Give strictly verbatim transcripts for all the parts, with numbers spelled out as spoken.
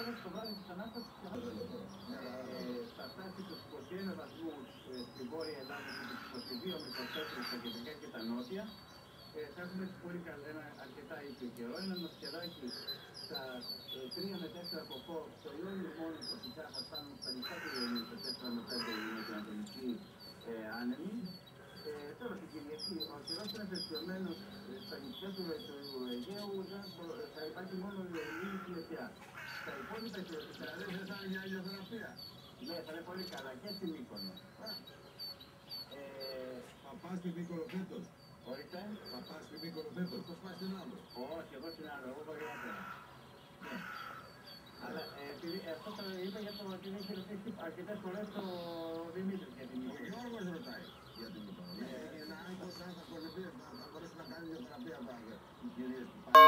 ώρες το βράδυ της Ανάστασης θα φτάσει στους είκοσι ένα βαθμούς στην Βόρεια Ελλάδα και τους είκοσι δύο με είκοσι τέσσερα στα κεντρικά και τα νότια. Θα έχουμε πολύ καλά, ένα αρκετά ήσυχο καιρό, ένα νοσκεδάκι στα τρία με τέσσερα από φω, στο Ιόνιο μόνο τοπικά θα φτάνουν στα νησιά του Ιωνίου, στα τέσσερα με πέντε με την Ανατολική άνεμη. Τώρα την Κυριακή, ο καιρός είναι βελτιωμένος στα νησιά του Αιγαίου, θα υπάρχει μόνο η ελληνική πλαισιά. Στα υπόλοιπα εθνικά δεν θα είναι μια ηλιογραφία. Ναι, θα είναι πολύ καλά και στην Μύκονο. Θα πας στην Μύκονο φέτος. Ορίστε. Θα πας στην Μύκονο φέτος. Θα πας στην άλλο. Όχι, εγώ στην άλλο, εγώ πάω για πέρα. Αλλά αυτό το είπα για το ότι έχει ρωτήσει αρκετές φορές το Δημήτρη για την Μύκονο. Ο Γιώργος ρωτάει για την Μύκονο. Είναι ένα άγχος αν θα κορυφθεί, θα μπορέσει να κάνει ηλιογραφία πάντα. Οι κυρίες που πάνε.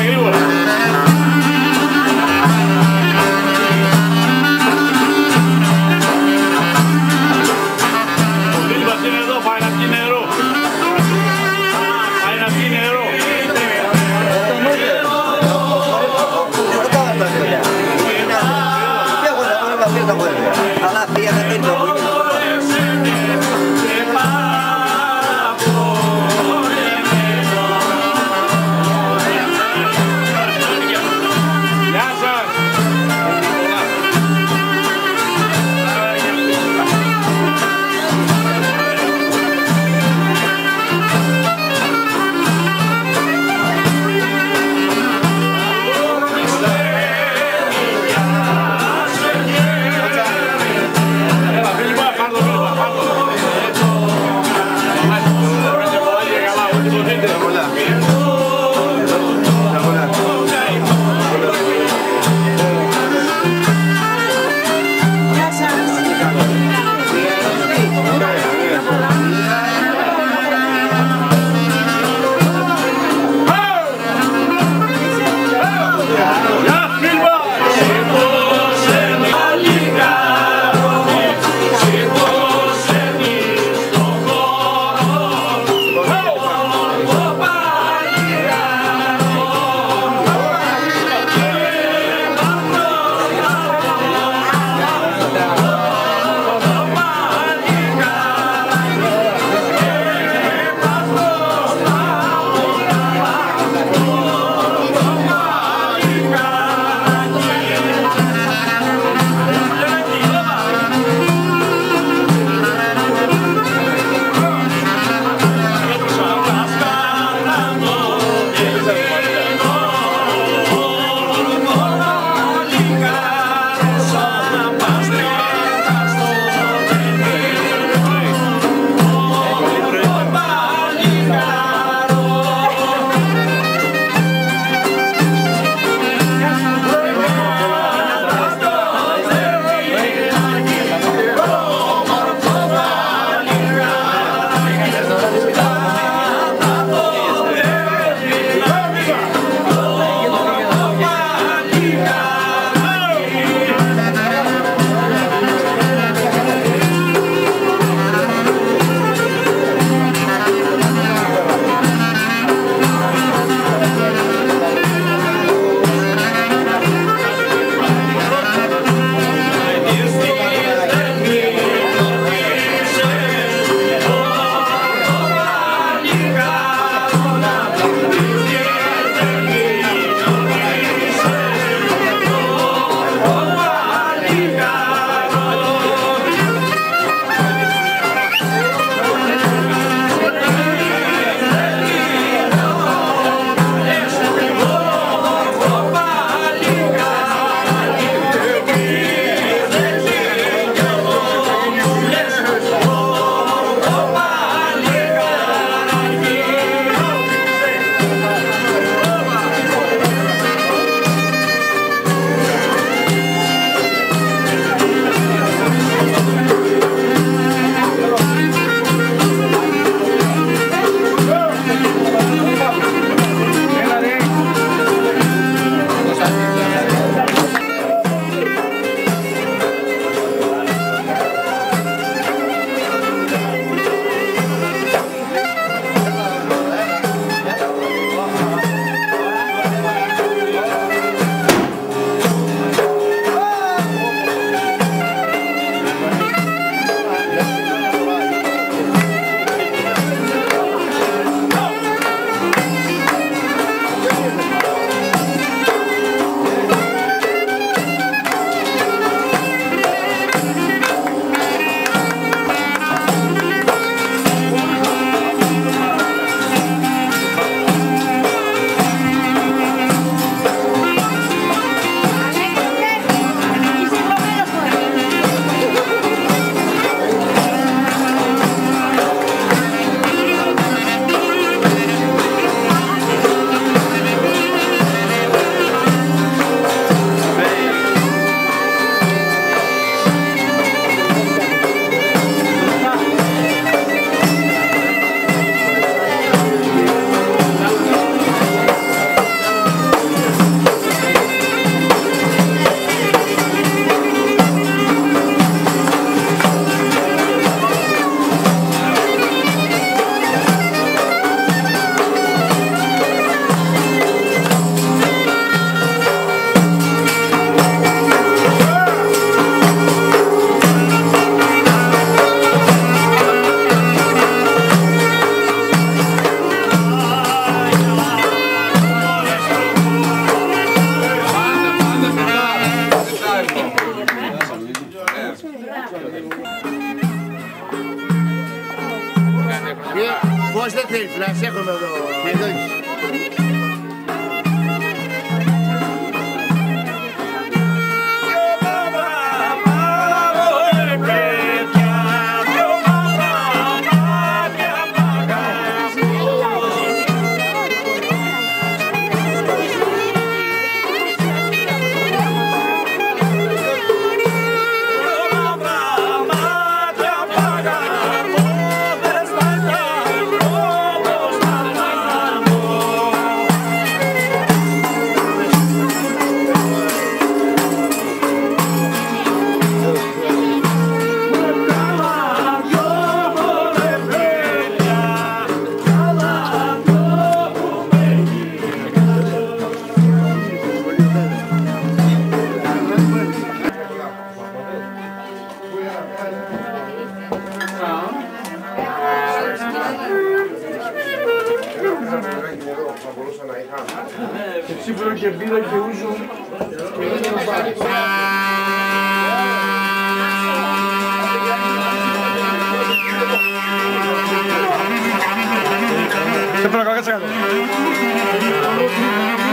γρήγορα. Ο Φίλιππας είναι εδώ, πάει να πιει νερό. Πάει να πιει νερό. Αλλά πήγα να πίνω. θέλεις, να σε έχουμε εδώ. Εδώ είσαι. Ξύπνο και πήρα και ούζο και δεν είναι πάρει. Σε πέρα καλά, κάτσε κάτω.